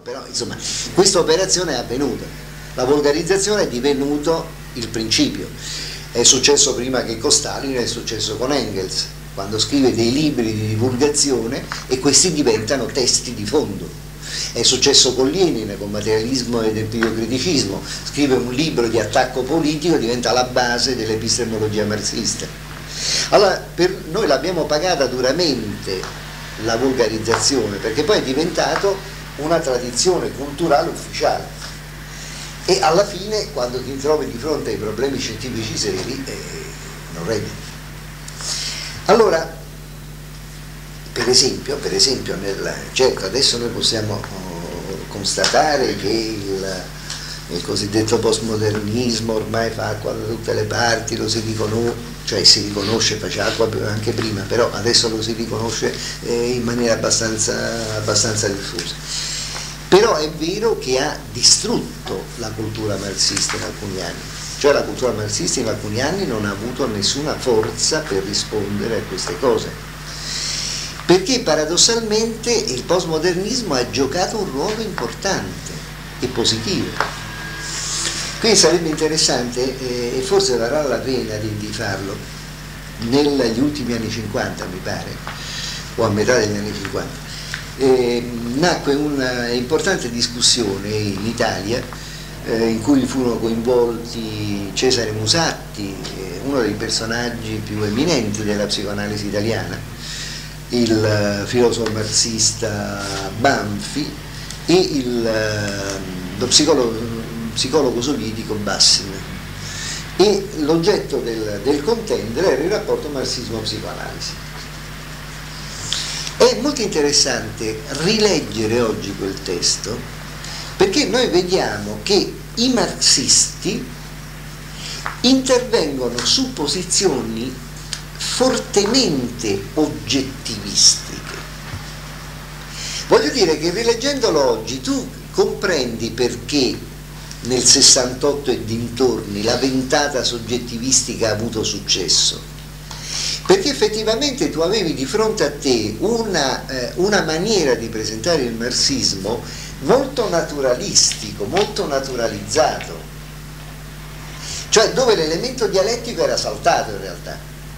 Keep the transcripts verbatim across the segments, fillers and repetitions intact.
Però insomma questa operazione è avvenuta, la volgarizzazione è divenuto il principio, è successo prima che con Stalin, è successo con Engels, quando scrive dei libri di divulgazione e questi diventano testi di fondo, è successo con Lenin, con Materialismo ed Empiriocriticismo, scrive un libro di attacco politico, diventa la base dell'epistemologia marxista. Allora per noi l'abbiamo pagata duramente la volgarizzazione, perché poi è diventato una tradizione culturale ufficiale e alla fine quando ti trovi di fronte ai problemi scientifici seri eh, non reggi. Allora per esempio, per esempio nel, certo adesso noi possiamo oh, constatare che il, il cosiddetto postmodernismo ormai fa acqua da tutte le parti, lo si riconosce, cioè si riconosce, faceva acqua anche prima, però adesso lo si riconosce eh, in maniera abbastanza, abbastanza diffusa. Però è vero che ha distrutto la cultura marxista in alcuni anni, cioè la cultura marxista in alcuni anni non ha avuto nessuna forza per rispondere a queste cose, perché paradossalmente il postmodernismo ha giocato un ruolo importante e positivo. Quindi sarebbe interessante, eh, e forse varrà la pena di, di farlo, negli ultimi anni cinquanta mi pare, o a metà degli anni cinquanta, eh, nacque un'importante discussione in Italia eh, in cui furono coinvolti Cesare Musatti, eh, uno dei personaggi più eminenti della psicoanalisi italiana, il eh, filosofo marxista Banfi e il, eh, lo psicologo, psicologo sovietico Bassin, e l'oggetto del, del contendere era il rapporto marxismo-psicoanalisi. È molto interessante rileggere oggi quel testo, perché noi vediamo che i marxisti intervengono su posizioni fortemente oggettivistiche. Voglio dire che rileggendolo oggi tu comprendi perché nel sessantotto e dintorni la ventata soggettivistica ha avuto successo, perché effettivamente tu avevi di fronte a te una, eh, una maniera di presentare il marxismo molto naturalistico, molto naturalizzato, cioè dove l'elemento dialettico era saltato in realtà.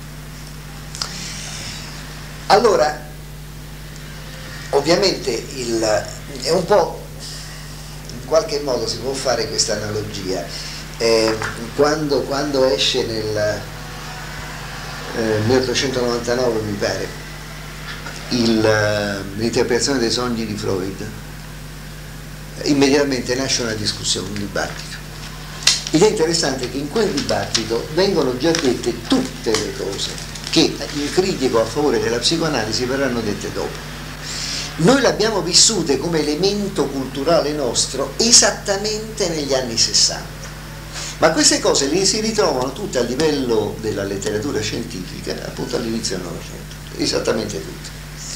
Allora ovviamente il, è un po', in qualche modo si può fare questa analogia, eh, quando, quando esce nel eh, milleottocentonovantanove mi pare l'interpretazione dei sogni di Freud, immediatamente nasce una discussione, un dibattito, ed è interessante che in quel dibattito vengono già dette tutte le cose che il critico a favore della psicoanalisi verranno dette dopo. Noi le abbiamo vissute come elemento culturale nostro esattamente negli anni sessanta, ma queste cose le si ritrovano tutte a livello della letteratura scientifica appunto all'inizio del Novecento, esattamente tutte.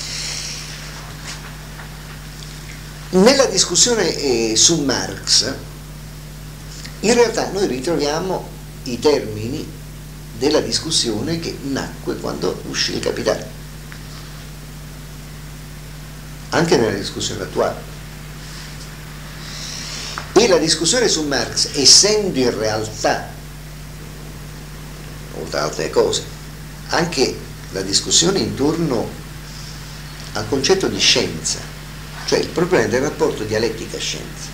Nella discussione eh, su Marx in realtà noi ritroviamo i termini della discussione che nacque quando uscì il Capitale, anche nella discussione attuale. E la discussione su Marx, essendo in realtà, oltre ad altre cose, anche la discussione intorno al concetto di scienza, cioè il problema del rapporto dialettica-scienza,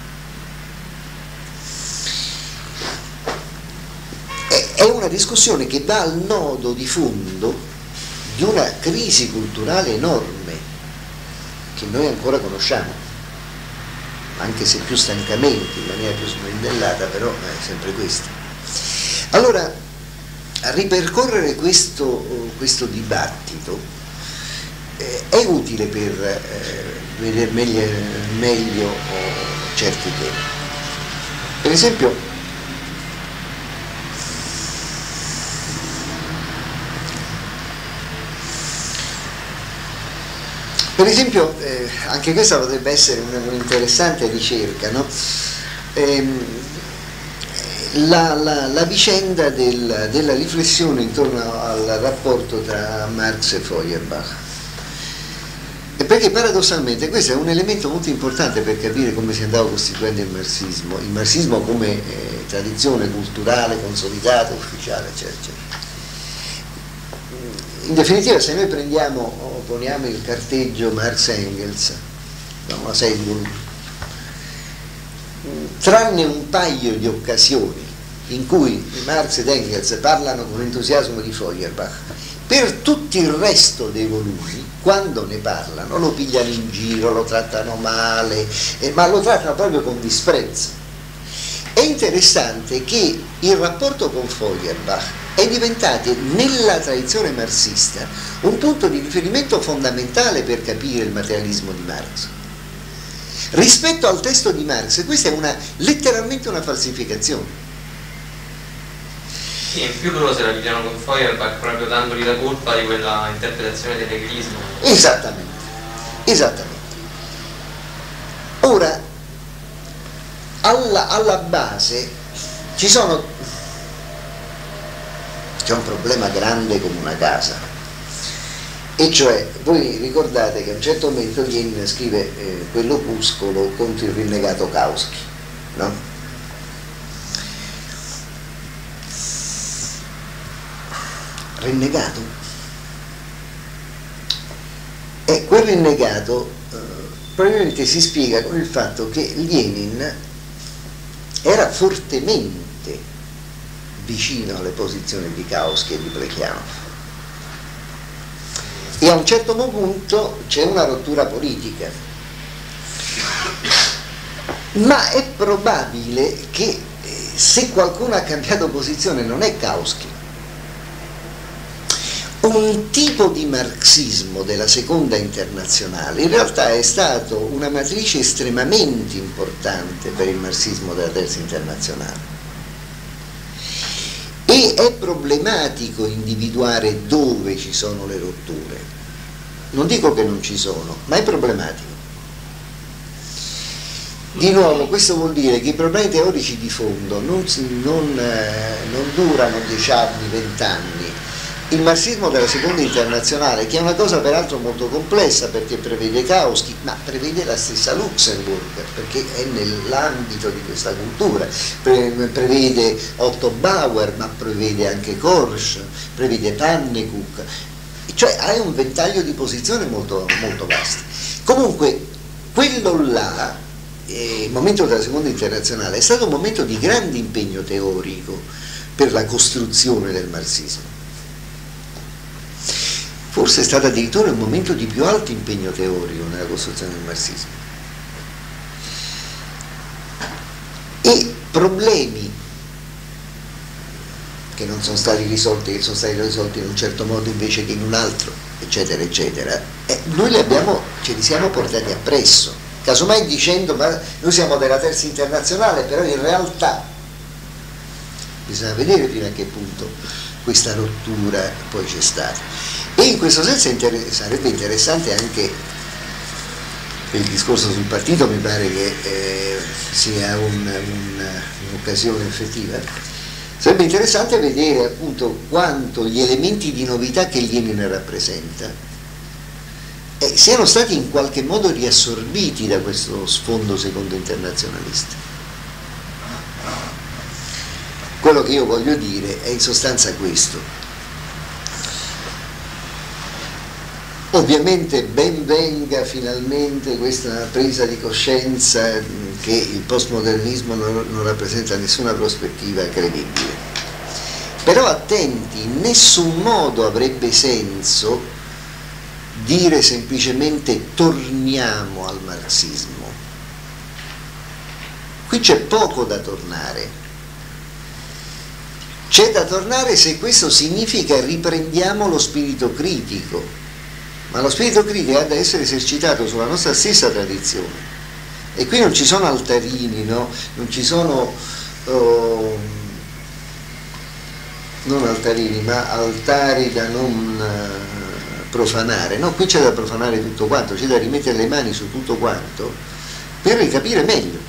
è una discussione che va al nodo di fondo di una crisi culturale enorme che noi ancora conosciamo, anche se più stancamente, in maniera più smendellata, però è sempre questa. Allora, a ripercorrere questo, questo dibattito eh, è utile per eh, vedere meglio, meglio oh, certi temi. Per esempio, Per esempio, eh, anche questa potrebbe essere un'interessante ricerca, no? ehm, la, la, la vicenda del, della riflessione intorno al rapporto tra Marx e Feuerbach. E perché paradossalmente questo è un elemento molto importante per capire come si andava costituendo il marxismo, il marxismo come eh, tradizione culturale, consolidata, ufficiale, eccetera, eccetera. In definitiva, se noi prendiamo o poniamo il carteggio Marx-Engels, una serie di volumi, tranne un paio di occasioni in cui Marx ed Engels parlano con entusiasmo di Feuerbach, per tutto il resto dei volumi, quando ne parlano, lo pigliano in giro, lo trattano male, eh, ma lo trattano proprio con disprezzo. È interessante che il rapporto con Feuerbach è diventato nella tradizione marxista un punto di riferimento fondamentale per capire il materialismo di Marx. Rispetto al testo di Marx, questa è una, letteralmente una falsificazione. Sì, in più loro se la pigliano con Feuerbach proprio dandogli la colpa di quella interpretazione dell'egrismo. Esattamente, esattamente. Ora, alla, alla base ci sono, c'è un problema grande come una casa, e cioè, voi ricordate che a un certo momento Lenin scrive eh, quell'opuscolo contro il rinnegato Kautsky, no? Rinnegato? E quel rinnegato eh, probabilmente si spiega con il fatto che Lenin era fortemente vicino alle posizioni di Kautsky e di Plekhanov, e a un certo punto c'è una rottura politica, ma è probabile che eh, se qualcuno ha cambiato posizione non è Kautsky. Un tipo di marxismo della seconda internazionale in realtà è stato una matrice estremamente importante per il marxismo della terza internazionale, e è problematico individuare dove ci sono le rotture. Non dico che non ci sono, ma è problematico. Di nuovo, questo vuol dire che i problemi teorici di fondo non, non, eh, non durano dieci anni, vent'anni. Il marxismo della seconda internazionale, che è una cosa peraltro molto complessa perché prevede Kautsky, ma prevede la stessa Luxemburg, perché è nell'ambito di questa cultura, Pre prevede Otto Bauer, ma prevede anche Korsch, prevede Pannekuk, cioè hai un ventaglio di posizioni molto, molto vasto. Comunque, quello là, eh, il momento della seconda internazionale, è stato un momento di grande impegno teorico per la costruzione del marxismo. Forse è stato addirittura un momento di più alto impegno teorico nella costruzione del marxismo. E problemi che non sono stati risolti, che sono stati risolti in un certo modo invece che in un altro, eccetera, eccetera, eh, noi li abbiamo, ce li siamo portati appresso, casomai dicendo ma noi siamo della terza internazionale, però in realtà bisogna vedere fino a che punto questa rottura poi c'è stata. E in questo senso inter- sarebbe interessante anche il discorso sul partito, mi pare che eh, sia un'occasione un, effettiva. Sarebbe interessante vedere appunto quanto gli elementi di novità che Lenin rappresenta eh, siano stati in qualche modo riassorbiti da questo sfondo secondo internazionalista. Quello che io voglio dire è in sostanza questo. Ovviamente ben venga finalmente questa presa di coscienza che il postmodernismo non, non rappresenta nessuna prospettiva credibile. Però attenti, in nessun modo avrebbe senso dire semplicemente torniamo al marxismo. Qui c'è poco da tornare. C'è da tornare se questo significa riprendiamo lo spirito critico. Ma lo spirito critico ha da essere esercitato sulla nostra stessa tradizione, e qui non ci sono altarini, no? Non ci sono oh, non altarini ma altari da non uh, profanare, no? Qui c'è da profanare tutto quanto, c'è da rimettere le mani su tutto quanto per ricapire meglio.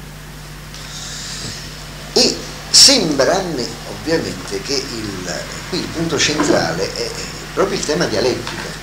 E sembra a me ovviamente che il, qui il punto centrale è proprio il tema dialettica.